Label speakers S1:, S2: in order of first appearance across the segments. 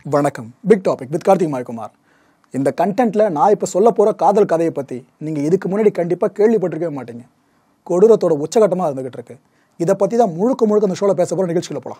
S1: வணக்கம். Big topic with Karthik Mayakumar. இந்த கண்டென்ட்ல நான் இப்போ சொல்ல போகிற காதல் கதையை பற்றி நீங்கள் இதுக்கு முன்னாடி கண்டிப்பாக கேள்விப்பட்டிருக்கவே மாட்டீங்க. கொடூரத்தோட உச்சகட்டமாக இருந்துகிட்டு இருக்கு. இதை பற்றி தான் முழுக்க இந்த ஷோவில் பேச போகிற நிகழ்ச்சியில் போகலாம்.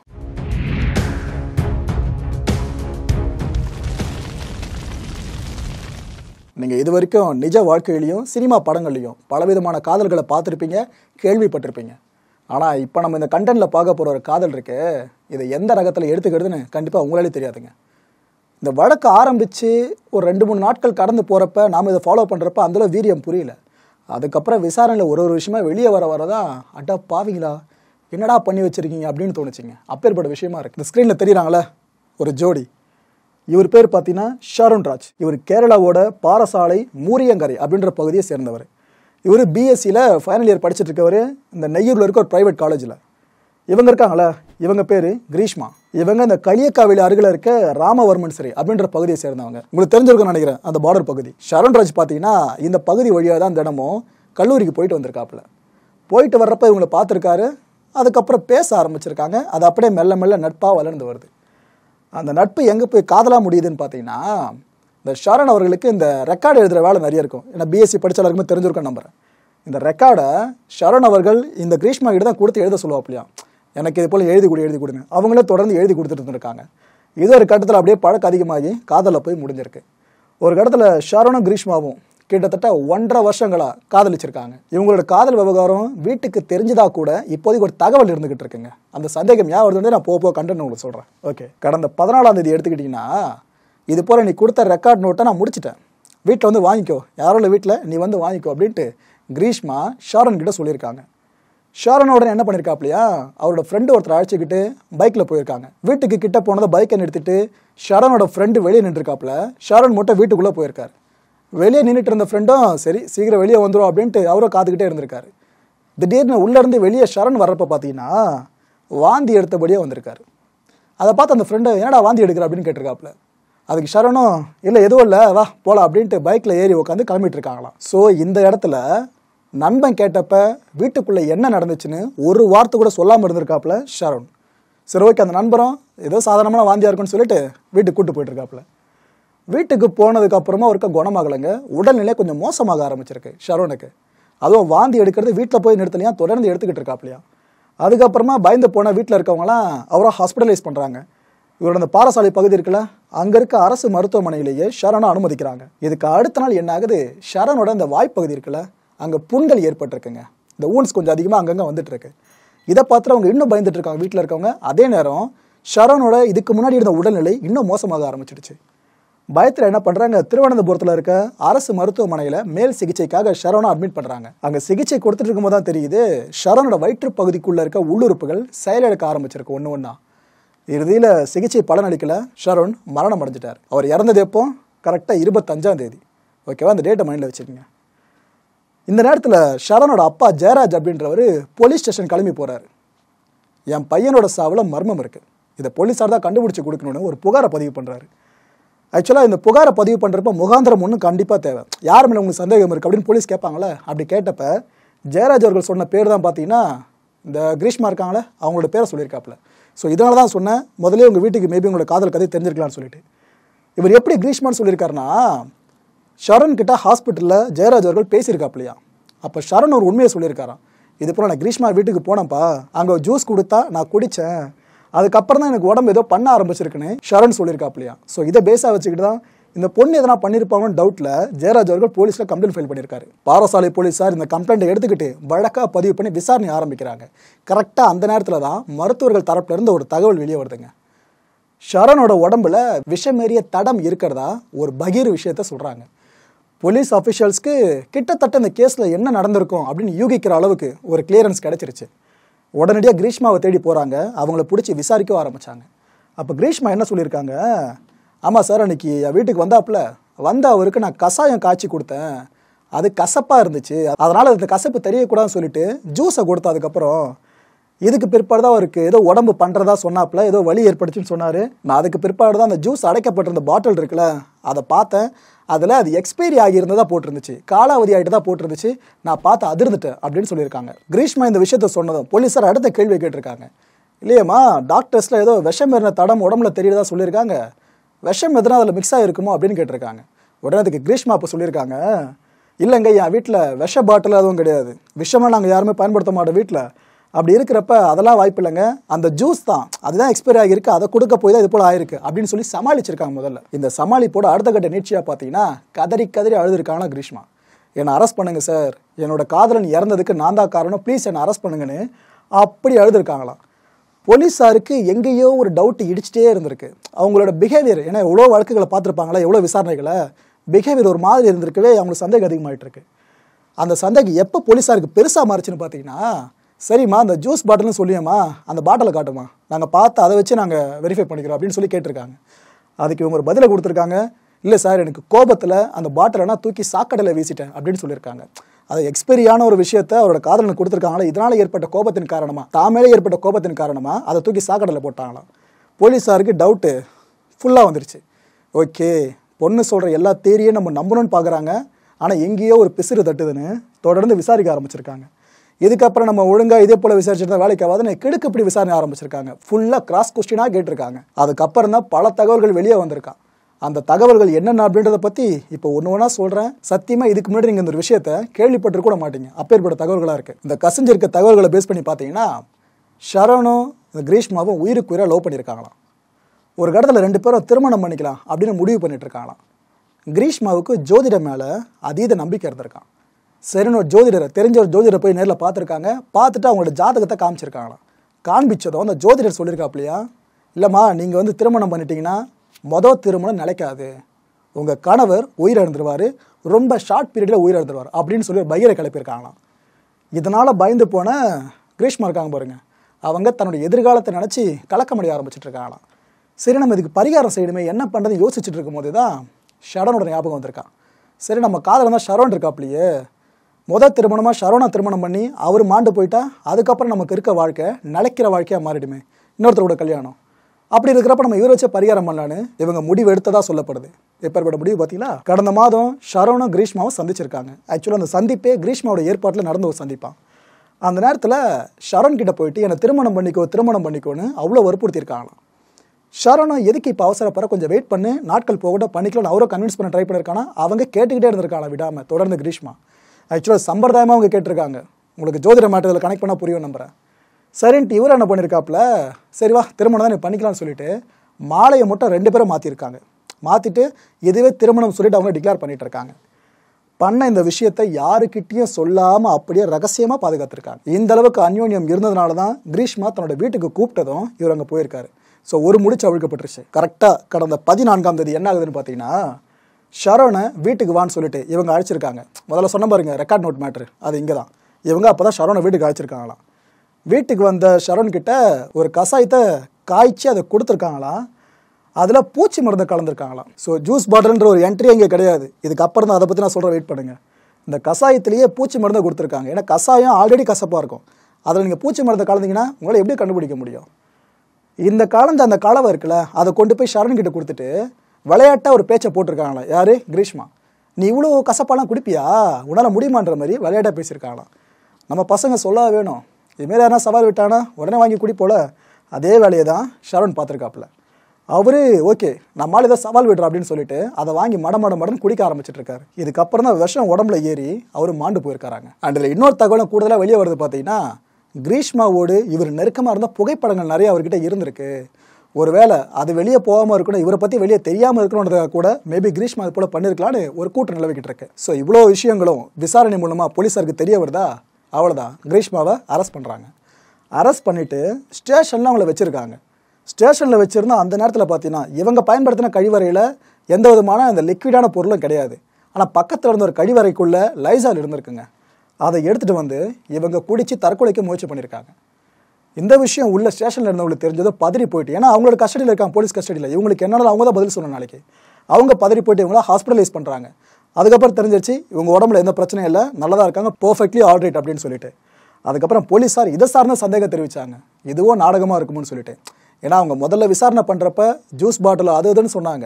S1: நீங்கள் இது வரைக்கும் நிஜ வாழ்க்கையிலையும் சினிமா படங்கள்லையும் பலவிதமான காதல்களை பார்த்துருப்பீங்க, கேள்விப்பட்டிருப்பீங்க. ஆனால் இப்போ நம்ம இந்த கண்டென்ட்டில் பார்க்க போகிற ஒரு காதல் இருக்கு, இதை எந்த ரகத்தில் எடுத்துக்கிறதுன்னு கண்டிப்பாக உங்களாலே தெரியாதுங்க. இந்த வழக்கு ஆரம்பித்து ஒரு 2-3 நாட்கள் கடந்து போகிறப்ப நாம் இதை ஃபாலோ பண்ணுறப்ப அந்தளவு வீரியம் புரியல. அதுக்கப்புறம் விசாரணையில் ஒரு விஷயமா வெளியே வரதான் அட்டா பாவீங்களா என்னடா பண்ணி வச்சுருக்கீங்க அப்படின்னு தோணுச்சிங்க. அப்பேற்பட்ட விஷயமா இருக்குது. இந்த ஸ்க்ரீனில் தெரியுறாங்களே ஒரு ஜோடி. இவர் பேர் பார்த்தீங்கன்னா ஷாருன் ராஜ். இவர் கேரளாவோட பாரசாலை மூரியங்கரை அப்படின்ற பகுதியை சேர்ந்தவர். இவர் பிஎஸ்சியில் ஃபைனல் இயர் படிச்சுட்டு இருக்கவர் இந்த நெய்யூரில் இருக்க ஒரு ப்ரைவேட் காலேஜில். இவங்க இருக்காங்களே, இவங்க பேர் கிரீஷ்மா. இவங்க இந்த களியக்காவிலி அருகில் இருக்க ராமவர்மன் சிறை அப்படின்ற பகுதியை சேர்ந்தவங்க. உங்களுக்கு தெரிஞ்சிருக்குன்னு நினைக்கிறேன் அந்த பார்டர் பகுதி. ஷாருன் ராஜ் பார்த்தீங்கன்னா இந்த பகுதி வழியாக தான் தினமும் கல்லூரிக்கு போயிட்டு வந்திருக்காப்புல. போயிட்டு வர்றப்ப இவங்களை பார்த்துருக்காரு. அதுக்கப்புறம் பேச ஆரம்பிச்சிருக்காங்க. அது அப்படியே மெல்ல மெல்ல நட்பாக வளர்ந்து வருது. அந்த நட்பு எங்கே போய் காதலாக முடியுதுன்னு பார்த்தீங்கன்னா, இந்த ஷாருன் அவர்களுக்கு இந்த ரெக்கார்டு எழுதுகிற வேலை நிறைய இருக்கும். ஏன்னா பிஎஸ்சி படித்த எல்லாருக்குமே தெரிஞ்சிருக்கேன் நம்புறேன். இந்த ரெக்கார்டை ஷாருன் அவர்கள் இந்த கிரீஷ்மா கிட்ட தான் கொடுத்து எழுத சொல்லுவாப்பிலையா, எனக்கு இது போல் எழுதி கொடுங்க. அவங்களே தொடர்ந்து எழுதி கொடுத்துட்டு இருந்திருக்காங்க. இது ஒரு கட்டத்தில் அப்படியே பழக்கம் அதிகமாகி காதலில் போய் முடிஞ்சிருக்கு. ஒரு கட்டத்தில் ஷாருனும் கிரீஷ்மாவும் கிட்டத்தட்ட 1.5 வருஷங்களாக காதலிச்சிருக்காங்க. இவங்களோட காதல் விவகாரம் வீட்டுக்கு தெரிஞ்சதா கூட இப்போதைக்கு ஒரு தகவல் இருந்துகிட்டு இருக்குங்க. அந்த சந்தேகம் ஏன் வருது நான் போக கண்டென்ட் உங்களுக்கு சொல்கிறேன். ஓகே, கடந்த 14ஆம் தேதி எடுத்துக்கிட்டிங்கன்னா, இது போல் நீ கொடுத்த ரெக்கார்ட் நோட்டை நான் முடிச்சிட்டேன், வீட்டில் வந்து வாங்கிக்கோ, யாரோட வீட்டில் நீ வந்து வாங்கிக்கோ அப்படின்ட்டு கிரீஷ்மா ஷாருன் கிட்ட சொல்லியிருக்காங்க. ஷாருனோட என்ன பண்ணியிருக்காப்லையா, அவரோட ஃப்ரெண்டு ஒருத்தர் அழைச்சிக்கிட்டு பைக்கில் போயிருக்காங்க. வீட்டுக்கு கிட்ட போனதை பைக்கை நிறுத்திட்டு ஷாருனோட ஃப்ரெண்டு வெளியே நின்றுருக்காப்புல. ஷாருன் மட்டும் வீட்டுக்குள்ளே போயிருக்காரு. வெளியே நின்றுட்டு இருந்த ஃப்ரெண்டும் சரி சீக்கிரம் வெளியே வந்துடும் அப்படின்ட்டு அவரும் காத்துக்கிட்டே இருந்திருக்காரு. திடீர்னு உள்ளேருந்து வெளியே ஷாருன் வர்றப்ப பார்த்தீங்கன்னா வாந்தி எடுத்தபடியே வந்திருக்காரு. அதை பார்த்து அந்த ஃப்ரெண்டு என்னடா வாந்தி எடுக்கிற அப்படின்னு கேட்டிருக்காப்புல. அதுக்கு ஷாருனும் இல்லை எதுவும் இல்லை வா போகலாம் அப்படின்ட்டு பைக்கில் ஏறி உட்காந்து கிளம்பிட்டு இருக்காங்களாம். ஸோ இந்த இடத்துல நண்பன் கேட்டப்ப வீட்டுக்குள்ளே என்ன நடந்துச்சுன்னு ஒரு வார்த்தை கூட சொல்லாமல் இருந்திருக்காப்புல ஷாருன். சரி ஓகே, அந்த நண்பரும் ஏதோ சாதாரணமான வாந்தியாக இருக்குன்னு சொல்லிட்டு வீட்டுக்கு கூப்பிட்டு போயிட்டுருக்காப்புல. வீட்டுக்கு போனதுக்கப்புறமா இருக்க குணமாகலைங்க, உடல்நிலை கொஞ்சம் மோசமாக ஆரம்பிச்சிருக்கு ஷாருனுக்கு. அதுவும் வாந்தி எடுக்கிறது வீட்டில் போய் நிறுத்தலையா, தொடர்ந்து எடுத்துக்கிட்டு இருக்காப்லையா. அதுக்கப்புறமா பயந்து போன வீட்டில் இருக்கவங்களாம் அவரை ஹாஸ்பிட்டலைஸ் பண்ணுறாங்க. இவரோட அந்த பாரசாலை பகுதி இருக்குல்ல, அங்கே இருக்க அரசு மருத்துவமனையிலேயே ஷாருனை அனுமதிக்கிறாங்க. இதுக்கு அடுத்த நாள் என்ன ஆகுது, ஷாருனோட அந்த வாய்ப்பகுதி இருக்குல்ல, அங்கே புண்கள் ஏற்பட்டிருக்குங்க. இந்த ஊன்ஸ் கொஞ்சம் அதிகமாக அங்கங்கே வந்துட்டு இருக்கு. இதை பார்த்துட்டு அவங்க இன்னும் பயந்துட்டு இருக்காங்க வீட்டில் இருக்கவங்க. அதே நேரம் ஷாருனோட இதுக்கு முன்னாடி இருந்த உடல்நிலை இன்னும் மோசமாக ஆரம்பிச்சிடுச்சு. பயத்தில் என்ன பண்ணுறாங்க, திருவனந்தபுரத்தில் இருக்க அரசு மருத்துவமனையில் மேல் சிகிச்சைக்காக ஷாருனை அட்மிட் பண்ணுறாங்க. அங்கே சிகிச்சை கொடுத்துட்டு இருக்கும்போது தான் தெரியுது ஷாருனோட வயிற்று பகுதிக்குள்ளே இருக்க உள்ளுறுப்புகள் செயலிழக்க ஆரம்பிச்சிருக்கு ஒன்று ஒன்றா. இறுதியில் சிகிச்சை பலனளிக்கல, ஷாருன் மரணம் அடைஞ்சிட்டார். அவர் இறந்தது எப்போ, கரெக்டாக 25ஆம் தேதி. ஓகேவா, அந்த டேட்டை மைண்டில் வச்சுக்கோங்க. இந்த நேரத்தில் ஷாருனோட அப்பா ஜெயராஜ் அப்படின்றவர் போலீஸ் ஸ்டேஷன் கிளம்பி போகிறாரு. என் பையனோட சாவில் மர்மம் இருக்குது, இதை போலீஸார் தான் கண்டுபிடிச்சி கொடுக்கணும்னு ஒரு புகாரை பதிவு பண்ணுறாரு. ஆக்சுவலாக இந்த புகாரை பதிவு பண்ணுறப்ப முகாந்திரம் ஒன்றும் கண்டிப்பாக தேவை. யார் மேலே உங்களுக்கு சந்தேகம் இருக்குது அப்படின்னு போலீஸ் கேட்பாங்களே. அப்படி கேட்டப்ப ஜெயராஜ் அவர்கள் சொன்ன பேர் தான் பார்த்தீங்கன்னா இந்த கிரீஷ்மா இருக்காங்களே அவங்களோட பேரை சொல்லியிருக்காப்புல. ஸோ இதனால தான் சொன்னேன், முதலே உங்கள் வீட்டுக்கு மேபி உங்களோட காதல் கதை தெரிஞ்சிருக்கலாம்னு சொல்லிட்டு. இவர் எப்படி கிரீஷ்மான்னு சொல்லியிருக்காருன்னா, ஷாருன் கிட்ட ஹாஸ்பிட்டலில் ஜெயராஜ் அவர்கள் பேசியிருக்காப்லையா. அப்போ ஷாருன் ஒரு உண்மையை சொல்லியிருக்காராம், இது போல் நான் கிரீஷ்மா வீட்டுக்கு போனேன்ப்பா, அங்கே ஜூஸ் கொடுத்தா நான் குடித்தேன், அதுக்கப்புறம் தான் எனக்கு உடம்பு ஏதோ பண்ண ஆரம்பிச்சிருக்குன்னு ஷாருன் சொல்லியிருக்காப்லையா. ஸோ இதை பேஸாக வச்சுக்கிட்டு தான் இந்த பொண்ணு எதனா பண்ணியிருப்பாங்கன்னு டவுட்டில் ஜெயராஜ் அவர்கள் போலீஸில் கம்ப்ளைண்ட் ஃபைல் பண்ணியிருக்காரு. பாரசாலை போலீஸார் இந்த கம்ப்ளைண்ட்டை எடுத்துக்கிட்டு வழக்காக பதிவு பண்ணி விசாரணை ஆரம்பிக்கிறாங்க. கரெக்டாக அந்த நேரத்தில் தான் மருத்துவர்கள் தரப்புலேருந்து ஒரு தகவல் வெளியே வருதுங்க. ஷாருனோட உடம்புல விஷமேறிய தடம் இருக்கிறதா ஒரு பகீர் விஷயத்த சொல்கிறாங்க. போலீஸ் அஃபிஷியல்ஸ்க்கு கிட்டத்தட்ட இந்த கேஸில் என்ன நடந்திருக்கும் அப்படின்னு யூகிக்கிற அளவுக்கு ஒரு கிளியரன்ஸ் கிடச்சிருச்சு. உடனடியாக கிரீஷ்மாவை தேடி போகிறாங்க, அவங்கள பிடிச்சி விசாரிக்க ஆரம்பித்தாங்க. அப்போ கிரீஷ்மா என்ன சொல்லியிருக்காங்க, ஆமாம் சார், அன்றைக்கி என் வீட்டுக்கு வந்த அவருக்கு நான் கஷாயம் காய்ச்சி கொடுத்தேன், அது கசப்பாக இருந்துச்சு, அதனால் அந்த கசப்பு தெரியக்கூடாதுன்னு சொல்லிட்டு ஜூஸை கொடுத்ததுக்கப்புறம் இதுக்கு பிற்பாடு தான் அவருக்கு ஏதோ உடம்பு பண்ணுறதா சொன்னாப்புல, ஏதோ வலி ஏற்படுச்சுன்னு சொன்னார். நான் அதுக்கு பிற்பாடு தான் அந்த ஜூஸ் அடைக்கப்பட்டிருந்த பாட்டில் இருக்குல்ல அதை பார்த்தேன், அதில் அது எக்ஸ்பைரி ஆகியிருந்ததாக போட்டிருந்துச்சு, காலாவதி ஆகிட்டு தான் போட்டிருந்துச்சு, நான் பார்த்து அதிர்ந்துட்டேன் அப்படின்னு சொல்லியிருக்காங்க. கிரீஷ்மா இந்த விஷயத்த சொன்னதும் போலீஸார் அடுத்த கேள்வி கேட்டிருக்காங்க. இல்லையம்மா, டாக்டர்ஸில் ஏதோ விஷம் ஏறின தடம் உடம்புல தெரியுறதா சொல்லியிருக்காங்க, விஷம் எதனா அதில் மிக்ஸ் ஆகிருக்குமோ அப்படின்னு கேட்டிருக்காங்க. உடனே அதுக்கு கிரீஷ்மா அப்போ சொல்லியிருக்காங்க, இல்லைங்க என் வீட்டில் விஷ பாட்டில் அதுவும் கிடையாது, விஷமாக நாங்கள் யாருமே பயன்படுத்த மாட்டோம் வீட்டில். அப்படி இருக்கிறப்ப அதெல்லாம் வாய்ப்பு இல்லைங்க, அந்த ஜூஸ் தான் அதுதான் எக்ஸ்பைரி ஆகிருக்கு, அதை கொடுக்க போய் தான் இது போல் ஆயிருக்கு அப்படின்னு சொல்லி சமாளிச்சிருக்காங்க. முதல்ல இந்த சமாளிப்போட அடுத்த கட்ட நீட்சியாக பார்த்தீங்கன்னா கதறி கதறி அழுதுருக்காங்க கிரீஷ்மா. என்னை அரெஸ்ட் பண்ணுங்க சார், என்னோட காதலன் இறந்ததுக்கு நான் தான் காரணம், ப்ளீஸ் என்னை அரெஸ்ட் பண்ணுங்கன்னு அப்படி அழுதுருக்காங்களாம். போலீஸாருக்கு எங்கேயோ ஒரு டவுட் இடிச்சிட்டே இருந்திருக்கு. அவங்களோட பிஹேவியர், ஏன்னா எவ்வளோ வழக்குகளை பார்த்துருப்பாங்களா, எவ்வளோ விசாரணைகளை, பிஹேவியர் ஒரு மாதிரி இருந்திருக்கவே அவங்களுக்கு சந்தேகம் அதிகமாகிட்டு இருக்கு. அந்த சந்தேகம் எப்போ போலீஸாருக்கு பெருசாக மாறிச்சுன்னு பார்த்தீங்கன்னா, சரிம்மா அந்த ஜூஸ் பாட்டில்னு சொல்லியம்மா அந்த பாட்டிலை காட்டுமா, நாங்கள் பார்த்து அதை வச்சு நாங்கள் வெரிஃபை பண்ணிக்கிறோம் அப்படின்னு சொல்லி கேட்டிருக்காங்க. அதுக்கு இவங்க ஒரு பதிலை கொடுத்துருக்காங்க, இல்லை சார் எனக்கு கோபத்தில் அந்த பாட்டிலெல்லாம் தூக்கி சாக்கடையில் வீசிட்டேன் அப்படின்னு சொல்லியிருக்காங்க. அது எக்ஸ்பெரியான ஒரு விஷயத்தை அவரோட காதலனுக்கு கொடுத்துருக்காங்களா, இதனால் ஏற்பட்ட கோபத்தின் காரணமாக, தாமேலே ஏற்பட்ட கோபத்தின் காரணமாக அதை தூக்கி சாக்கடையில் போட்டாங்களாம். போலீஸாருக்கு டவுட்டு ஃபுல்லாக வந்துருச்சு. ஓகே, பொண்ணு சொல்கிற எல்லா தேரியும் நம்ம நம்பணும்னு பார்க்குறாங்க, ஆனால் எங்கேயோ ஒரு பிசிறு தட்டுதுன்னு தொடர்ந்து விசாரிக்க ஆரம்பிச்சிருக்காங்க. இதுக்கப்புறம் நம்ம ஒழுங்காக இதே போல் விசாரிச்சுட்டு வேலைக்கு ஆகாதுன்னு கிடுக்குப்படி விசாரணை ஆரம்பிச்சிருக்காங்க. ஃபுல்லாக கிராஸ் கொஸ்டினாக கேட்டிருக்காங்க. அதுக்கப்புறம் தான் பல தகவல்கள் வெளியே வந்திருக்கான். அந்த தகவல்கள் என்னென்ன அப்படின்றத பற்றி இப்போ ஒன்று ஒன்றா சொல்கிறேன். சத்தியமாக இதுக்கு முன்னாடி நீங்கள் இந்த விஷயத்தை கேள்விப்பட்டு கூட மாட்டீங்க, அப்பேற்பட்ட தகவல்களாக இருக்குது. இந்த கசிஞ்சிருக்க தகவல்களை பேஸ் பண்ணி பார்த்தீங்கன்னா, ஷரனும் இந்த கிரீஷ்மாவும் உயிருக்கு உயிராக லவ் பண்ணியிருக்காங்களாம். ஒரு கடத்தில் 2 பேரும் திருமணம் பண்ணிக்கலாம் அப்படின்னு முடிவு பண்ணிட்டு இருக்காங்களாம். கிரீஷ்மாவுக்கு ஜோதிடம் மேலே அதீத நம்பிக்கை இருந்திருக்கான். சரின்னு ஒரு ஜோதிடரை, தெரிஞ்ச ஒரு ஜோதிடரை போய் நேரில் பார்த்துருக்காங்க. பார்த்துட்டு அவங்களோட ஜாதகத்தை காமிச்சிருக்காங்களாம். காண்பிச்சதும் அந்த ஜோதிடர் சொல்லியிருக்காப்லையா, இல்லைம்மா நீங்கள் திருமணம் பண்ணிட்டீங்கன்னா மொதல் திருமணம் நிலைக்காது, உங்கள் கணவர் உயிரிழந்துருவார், ரொம்ப ஷார்ட் பீரியடில் உயிரிழந்துருவார் அப்படின்னு சொல்லி ஒரு பையரை கிளப்பியிருக்காங்களாம். இதனால் பயந்து போன கிரீஷ்மா இருக்காங்க பாருங்க, அவங்க தன்னுடைய எதிர்காலத்தை நினச்சி கலக்கமடைய ஆரம்பிச்சிட்டு இருக்காங்களாம். சரி நம்ம இதுக்கு பரிகாரம் செய்யணுமே, என்ன பண்ணுறது யோசிச்சுட்டு இருக்கும் போது தான் ஷரோனோட ஞாபகம் வந்திருக்கான். சரி நம்ம காதல் தான் ஷரோன் இருக்காப்லையே, முதல் திருமணமாக ஷரோனை திருமணம் பண்ணி அவர் மாண்டு போயிட்டா அதுக்கப்புறம் நமக்கு இருக்க வாழ்க்கை நிலைக்கிற வாழ்க்கையாக மாறிடுமே, இன்னொருத்தரோட கல்யாணம். அப்படி இருக்கிறப்ப நம்ம இவரை வச்சு பரிகாரம் பண்ணலான்னு இவங்க முடிவு எடுத்ததாக சொல்லப்படுது. எப்பேற்பட்ட முடிவு பார்த்தீங்களா, கடந்த மாதம் ஷரோனும் கிரீஷ்மாவும் சந்திச்சிருக்காங்க. ஆக்சுவலாக அந்த சந்திப்பே கிரீஷ்மாவோட ஏற்பாட்டில் நடந்த ஒரு சந்திப்பான். அந்த நேரத்தில் ஷரோன் கிட்ட போயிட்டு என்னை திருமணம் பண்ணிக்கோன்னு அவ்வளோ வற்புறுத்தியிருக்காங்களாம். ஷரோனும் எதுக்கு இப்போ அவசரப்பட, கொஞ்சம் வெயிட் பண்ணு, நாட்கள் போகட்டும் பண்ணிக்கலாம்னு அவரை கன்வின்ஸ் பண்ண ட்ரை பண்ணியிருக்கானா. அவங்க கேட்டுக்கிட்டே இருந்திருக்காங்க விடாமல் தொடர்ந்து கிரீஷ்மா. ஆக்சுவலாக சம்பிரதாயமாக அவங்க கேட்டிருக்காங்க. உங்களுக்கு ஜோதிட மேட்டரில் கனெக்ட் பண்ணால் புரியும் நம்புறேன். சரின்ட்டு இவர் என்ன பண்ணியிருக்காப்புல, சரிவா திருமணம் தான் நீ பண்ணிக்கலாம்னு சொல்லிட்டு மாலையை மட்டும் 2 பேரும் மாற்றிருக்காங்க. மாற்றிட்டு இதுவே திருமணம் சொல்லிட்டு அவங்க டிக்ளேர் பண்ணிட்டு இருக்காங்க. பண்ண இந்த விஷயத்தை யாருக்கிட்டையும் சொல்லாமல் அப்படியே ரகசியமாக பாதுகாத்துருக்காங்க. இந்த அளவுக்கு அந்யோன்யம் இருந்ததுனால தான் கிரீஷ்மா தன்னோட வீட்டுக்கு கூப்பிட்டதும் இவர் அங்கே போயிருக்காரு. ஸோ ஒரு முடிச்சு அவிழ்க்கப்பட்டுருச்சு. கரெக்டாக கடந்த 14ஆம் தேதி என்ன ஆகுதுன்னு பார்த்தீங்கன்னா, ஷரோனை வீட்டுக்கு வான்னு சொல்லிட்டு இவங்க அழைச்சிருக்காங்க. முதல்ல சொன்ன பாருங்க ரெக்கார்ட் நோட் மேட்ரு, அது இங்கே தான். இவங்க அப்போ தான் ஷரோனை வீட்டுக்கு அழைச்சிருக்காங்களாம். வீட்டுக்கு வந்த ஷரோன் கிட்ட ஒரு கசாயத்தை காய்ச்சி அதை கொடுத்துருக்காங்களாம். அதில் பூச்சி மருந்து கலந்துருக்காங்களாம். ஸோ ஜூஸ் பாட்டில்ன்ற ஒரு என்ட்ரி இங்கே கிடையாது. இதுக்கப்புறம் தான் அதை பற்றி நான் சொல்கிறேன், வெயிட் பண்ணுங்கள். இந்த கசாயத்திலேயே பூச்சி மருந்தை கொடுத்துருக்காங்க. ஏன்னா கசாயம் ஆல்ரெடி கசப்பாக இருக்கும், அதில் நீங்கள் பூச்சி மருந்தை கலந்தீங்கன்னா உங்களால் எப்படி கண்டுபிடிக்க முடியும். இந்த கலந்த அந்த கலவை இருக்குல்ல, அதை கொண்டு போய் ஷரண் கிட்ட கொடுத்துட்டு விளையாட்டாக ஒரு பேச்சை போட்டிருக்காங்களா. யார்? கிரீஷ்மா. நீ இவ்வளோ கசப்பாலாம் குடிப்பியா, உன்னால் முடியுமான்ற மாதிரி விளையாட்டாக பேசியிருக்காங்களாம். நம்ம பசங்க சொல்ல வேணும், இதுமாரி யாரா சவால் விட்டானா உடனே வாங்கி குடிப்போல, அதே வேலையை தான் ஷரண் பார்த்துருக்காப்புல. அவரு ஓகே நம்மளால் இதை சவால் விடுறோம் அப்படின்னு சொல்லிட்டு அதை வாங்கி மடன்னு குடிக்க ஆரம்பிச்சிட்டு இருக்காரு. இதுக்கப்புறம் தான் விஷம் உடம்புல ஏறி அவர் மாண்டு போயிருக்காங்க. அண்ட் இதில் இன்னொரு தகவலும் கூடுதலாக வெளியே வருது பார்த்தீங்கன்னா, கிரீஷ்மாவோடு இவர் நெருக்கமாக இருந்த புகைப்படங்கள் நிறைய அவர்கிட்ட இருந்திருக்கு. ஒருவேளை அது வெளியே போகாமல் இருக்கணும், இவரை பற்றி வெளியே தெரியாமல் இருக்கணுன்றதாக கூட மேபி கிரீஷ்மா அது போல் பண்ணியிருக்கலான்னு ஒரு கூட்டம் நிலவிக்கிட்டு இருக்கு. ஸோ இவ்வளோ விஷயங்களும் விசாரணை மூலமாக போலீஸாருக்கு தெரிய வருதா, அவ்வளோதான் கிரீஷ்மாவை அரெஸ்ட் பண்ணுறாங்க. அரெஸ்ட் பண்ணிவிட்டு ஸ்டேஷனில் அவங்கள வச்சுருக்காங்க. ஸ்டேஷனில் வச்சுருந்தா அந்த நேரத்தில் பார்த்தீங்கன்னா இவங்க பயன்படுத்தின கழிவறையில் எந்த விதமான அந்த லிக்விடான பொருளும் கிடையாது. ஆனால் பக்கத்தில் இருந்த ஒரு கழிவறைக்குள்ளே லைசால் இருந்திருக்குங்க. அதை எடுத்துகிட்டு வந்து இவங்க குடித்து தற்கொலைக்கு முயற்சி பண்ணியிருக்காங்க. இந்த விஷயம் உள்ள ஸ்டேஷனில் இருந்தவங்களுக்கு தெரிஞ்சதோ பதறி போயிட்டு, ஏன்னா அவங்களோட கஸ்டடியில் இருக்காங்க, போலீஸ் கஸ்டடியில். இவங்களுக்கு என்னன்னா அவங்க தான் பதில் சொல்லணும் நாளைக்கு. அவங்க பதறி போயிட்டு இவங்கள ஹாஸ்பிட்டலைஸ் பண்ணுறாங்க. அதுக்கப்புறம் தெரிஞ்சிருச்சு இவங்க உடம்புல எந்த பிரச்சனையும் இல்லை, நல்லதாக இருக்காங்க, பர்ஃபெக்ட்லி ஆல்ரைட் அப்படின்னு சொல்லிட்டு. அதுக்கப்புறம் போலீஸார் இதை சார்ந்த சந்தேகம் தெரிவித்தாங்க, இதுவும் நாடகமாக இருக்கும்னு சொல்லிட்டு. ஏன்னா அவங்க முதல்ல விசாரணை பண்ணுறப்ப ஜூஸ் பாட்டில் அது இதுன்னு சொன்னாங்க.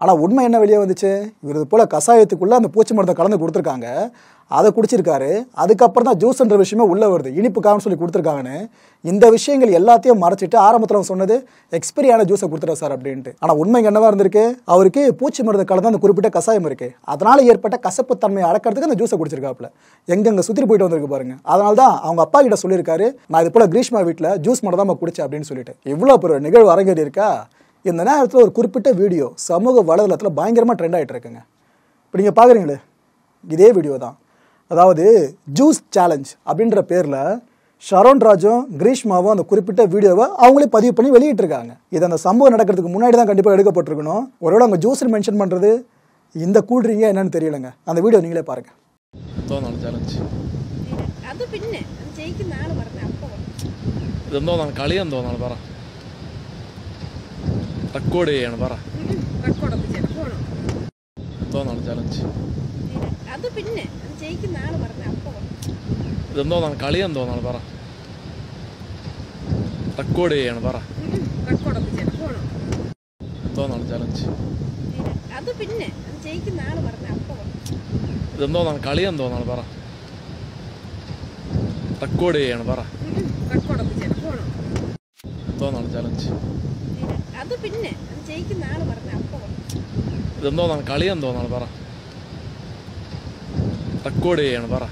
S1: ஆனால் உண்மை என்ன வெளியே வந்துச்சு, இவர் இது போல் கஷாயத்துக்குள்ளே அந்த பூச்சி மருந்தை கலந்து கொடுத்துருக்காங்க, அதை குடிச்சிருக்காரு. அதுக்கப்புறம் தான் ஜூஸ்ன்ற விஷயமே உள்ளே வருது, இனிப்புக்காகனு சொல்லி கொடுத்துருக்காங்கன்னு. இந்த விஷயங்கள் எல்லாத்தையும் மறைச்சிட்டு ஆரம்பத்தில் அவன் சொன்னது எக்ஸ்பீரியான ஜூஸை கொடுத்துறா சார் அப்படின்ட்டு. ஆனால் உண்மை என்னவா இருந்திருக்கு, அவருக்கு பூச்சி மருந்து கலந்து அந்த குறிப்பிட்ட கஷாயம் இருக்குது, அதனால் ஏற்பட்ட கசப்பு தன்மையை அடக்கிறதுக்கு அந்த ஜூஸை குடிச்சிருக்காப்புல. எங்கெங்கே சுற்றி போயிட்டு வந்திருக்கு பாருங்க. அதனால தான் அவங்க அப்பா கிட்ட சொல்லியிருக்காரு, நான் இது போல் கிரீஷ்மா வீட்டில் ஜூஸ் மட்டும் தான் குடிச்சேன் அப்படின்னு சொல்லிட்டு. இவ்வளோ பெரிய நிகழ்வு அரங்கேறி இருக்கா. இந்த நேரத்தில் ஒரு குறிப்பிட்ட வீடியோ சமூக வலைதளத்தில் பயங்கரமாக ட்ரெண்ட் ஆகிட்டு இருக்குங்க. இப்போ நீங்கள் பார்க்குறீங்களே இதே வீடியோ தான். அதாவது ஜூஸ் சேலஞ்ச் அப்படின்ற பேரில் ஷரோன் ராஜும் கிரீஷ்மாவும் அந்த குறிப்பிட்ட வீடியோவை அவங்களே பதிவு பண்ணி வெளியிட்டிருக்காங்க. இது அந்த சம்பவம் நடக்கிறதுக்கு முன்னாடி தான் கண்டிப்பாக எடுக்கப்பட்டிருக்கணும். ஒருவேளை அவங்க ஜூஸ்ன்னு மென்ஷன் பண்ணுறது இந்த கூல்ட்ரிங்க என்னன்னு தெரியலைங்க. அந்த வீடியோ நீங்களே பாருங்கள்.
S2: റെക്കോർഡ് ചെയ്യാണ് പറ. എന്തോന്നാണ് ചലഞ്ച്? ഇതെന്തോന്നാണ് കളി? എന്തോന്നാണ് പറ. റെക്കോർഡ് ചെയ്യാണ് പറ. എന്തോന്നാണ് ചലഞ്ച്? ഇതെന്തോന്നാണ് കളി? എന്തോന്നാണ് പറ. റെക്കോർഡ് ചെയ്യാണ് പറ. എന്തോന്നാണ് ചലഞ്ച്? ഇതെന്തോന്നാണ് കളി? എന്തോന്നാണ് പറ. റെക്കോർഡ് ചെയ്യാണ് പറ.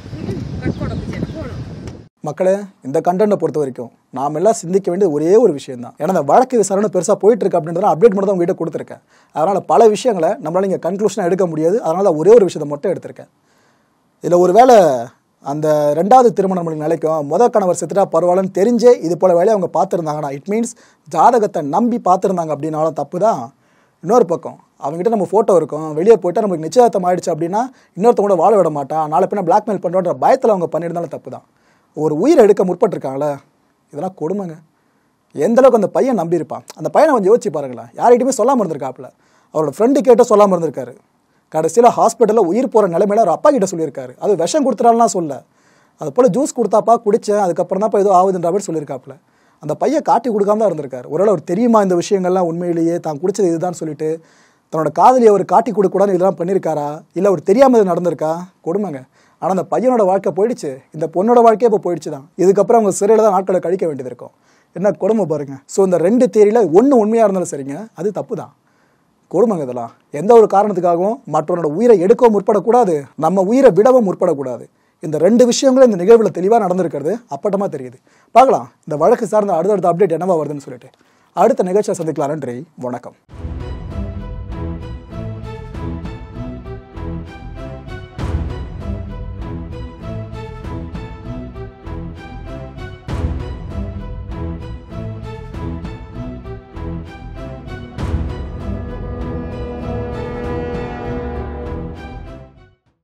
S1: மக்களே, இந்த கண்டென்ட்டை பொறுத்த வரைக்கும் நாம் எல்லாம் சிந்திக்க வேண்டிய ஒரே ஒரு விஷயம் தான். ஏன்னா இந்த வழக்கு விசாரணை பெருசாக போயிட்டு இருக்கு அப்படின்றத அப்டேட் மட்டும் தான் உங்ககிட்ட கொடுத்துருக்கேன். அதனால் பல விஷயங்களை நம்மளால் இங்கே கன்க்ளூஷனாக எடுக்க முடியாது. அதனால் ஒரே ஒரு விஷயத்தை மட்டும் எடுத்திருக்கேன். இதில் ஒரு வேளை அந்த 2வது திருமணம் நம்மளுக்கு நிலைக்கும், முதல் கணவர் செத்துட்டா பரவாயில்லன்னு தெரிஞ்சே இது போல வேலையை அவங்க பார்த்துருந்தாங்கன்னா, இட் மீன்ஸ் ஜாதகத்தை நம்பி பார்த்துருந்தாங்க அப்படின்னாலும் தப்பு தான். இன்னொரு பக்கம் அவங்ககிட்ட நம்ம ஃபோட்டோ இருக்கும், வெளியே போய்ட்டால் நமக்கு நிச்சயதார்த்தம் ஆகிடுச்சு அப்படின்னா இன்னொருத்தவங்க கூட வாழ விட மாட்டான், நாளை பின்ன பிளாக்மெயில் பண்ணுறோன்ற பயத்தில் அவங்க பண்ணியிருந்தாலும் தப்பு தான். ஒரு உயிரை எடுக்க முற்பட்டிருக்காங்களே, இதெல்லாம் கொடுமைங்க. எந்தளவுக்கு அந்த பையன் நம்பியிருப்பான். அந்த பையனை கொஞ்சம் யோசிச்சு பாருங்களேன். யார்கிட்டையுமே சொல்லாமல் இருந்திருக்காப்புல, அவரோட ஃப்ரெண்டு கேட்ட சொல்லாமல் இருந்திருக்காரு. கடைசியில் ஹாஸ்பிட்டலில் உயிர் போகிற நிலைமையில அவர் அப்பா கிட்ட சொல்லியிருக்காரு. அது விஷம் கொடுத்துட்டாலாம் சொல்ல, அது போல் ஜூஸ் கொடுத்தாப்பா குடித்தேன், அதுக்கப்புறம் தான் இப்போ ஏதோ ஆகுதுன்ற மாதிரி சொல்லியிருக்காப்புல. அந்த பையன் காட்டி கொடுக்காம தான் இருந்திருக்காரு. ஒருவேளை அவர் தெரியுமா இந்த விஷயங்கள்லாம் உண்மையிலேயே தான் குடிச்சது இதுதான் சொல்லிட்டு தன்னோட காதலியை அவர் காட்டி கொடுக்கூடாதுன்னு இதெல்லாம் பண்ணியிருக்காரா, இல்லை அவர் தெரியாமல் இது நடந்திருக்கா? கொடுமைங்க. ஆனால் அந்த பையனோட வாழ்க்கை போயிடுச்சு, இந்த பொண்ணோட வாழ்க்கையே இப்போ போயிடுச்சு தான். இதுக்கப்புறம் அவங்க சிறையில் தான் நாட்களை கழிக்க வேண்டியது இருக்கும். என்ன கொடுமை பாருங்க. ஸோ இந்த 2 தியரியில் ஒன்று உண்மையாக இருந்தாலும் சரிங்க, அது தப்பு தான். கொடுமைங்க இதெல்லாம். எந்த ஒரு காரணத்துக்காகவும் மற்றவனோட உயிரை எடுக்கவும் முற்படக்கூடாது, நம்ம உயிரை விடவும் முற்படக்கூடாது. இந்த 2 விஷயங்களும் இந்த நிகழ்வில் தெளிவாக நடந்திருக்கிறது அப்பட்டமாக தெரியுது. பார்க்கலாம் இந்த வழக்கு சார்ந்த அடுத்தடுத்த அப்டேட் என்னவா வருதுன்னு சொல்லிட்டு. அடுத்த நிகழ்ச்சியை சந்திக்கலாம். நன்றி, வணக்கம்.